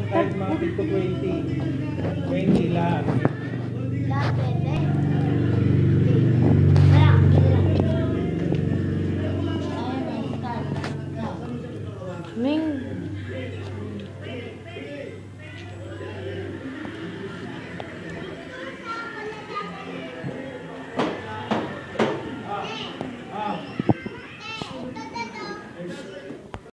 Kahit mga tigto 20. 20 lahat. Lahat pwede. Kaya, Ming,